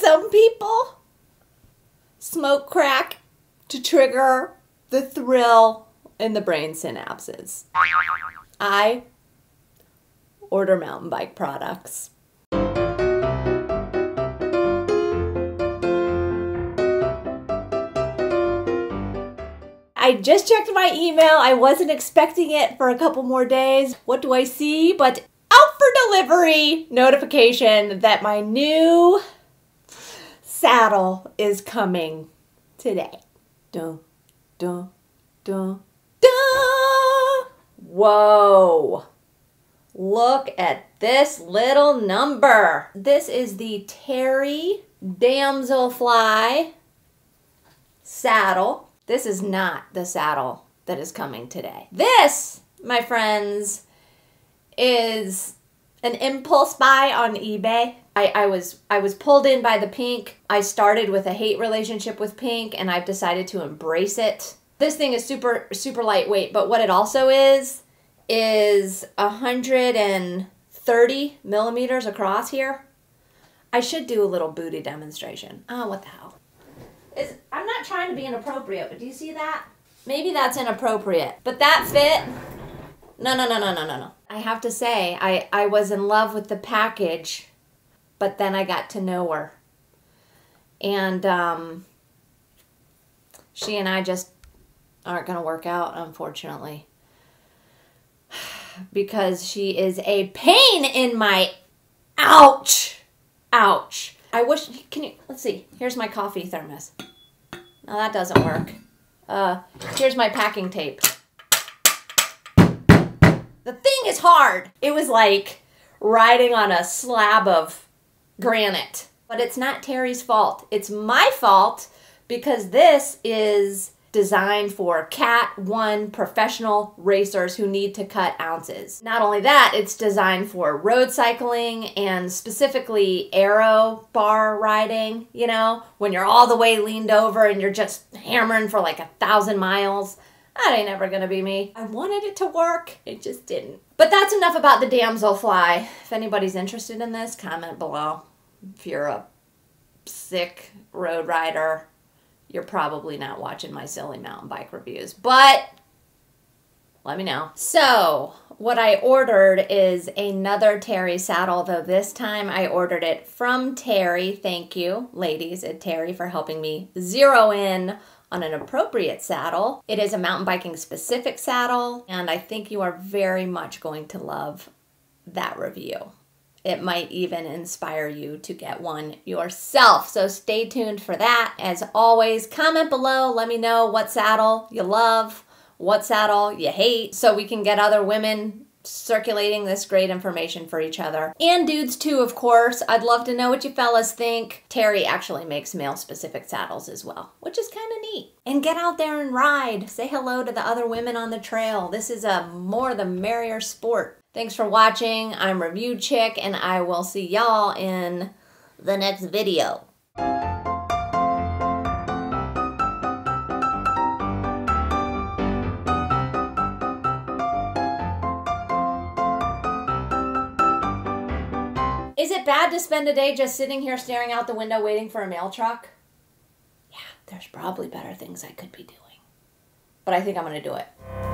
some people smoke crack to trigger the thrill in the brain synapses. I order mountain bike products. I just checked my email. I wasn't expecting it for a couple more days. What do I see? But out for delivery notification that my new saddle is coming today. Dun, dun, dun, dun. Whoa. Look at this little number. This is the Terry Damselfly saddle. This is not the saddle that is coming today. This, my friends, is an impulse buy on eBay. I was pulled in by the pink. I started with a hate relationship with pink, and I've decided to embrace it. This thing is super, super lightweight, but what it also is 130 millimeters across here. I should do a little booty demonstration. Oh, what the hell. I'm not trying to be inappropriate, but do you see that? Maybe that's inappropriate, but that fit, no. I have to say, I was in love with the package, but then I got to know her. And she and I just aren't going to work out, unfortunately. Because she is a pain in my, ouch. I wish, let's see, here's my coffee thermos. No, that doesn't work. Here's my packing tape. The thing is hard. It was like riding on a slab of granite. But it's not Terry's fault. It's my fault because this is designed for Cat 1 professional racers who need to cut ounces. Not only that, it's designed for road cycling and specifically aero bar riding, you know, when you're all the way leaned over and you're just hammering for like 1,000 miles. That ain't ever gonna be me. I wanted it to work, it just didn't. But that's enough about the Damselfly. If anybody's interested in this, comment below. If you're a sick road rider, you're probably not watching my silly mountain bike reviews, but let me know. So what I ordered is another Terry saddle, though this time I ordered it from Terry. Thank you, ladies at Terry, for helping me zero in on an appropriate saddle. It is a mountain biking specific saddle, and I think you are very much going to love that review. It might even inspire you to get one yourself. So stay tuned for that. As always, comment below. Let me know what saddle you love, what saddle you hate, so we can get other women circulating this great information for each other. And dudes too, of course. I'd love to know what you fellas think. Terry actually makes male-specific saddles as well, which is kind of neat. And get out there and ride. Say hello to the other women on the trail. This is a more the merrier sport. Thanks for watching. I'm Review Chick, and I will see y'all in the next video. Is it bad to spend a day just sitting here staring out the window waiting for a mail truck? Yeah, there's probably better things I could be doing. But I think I'm gonna do it.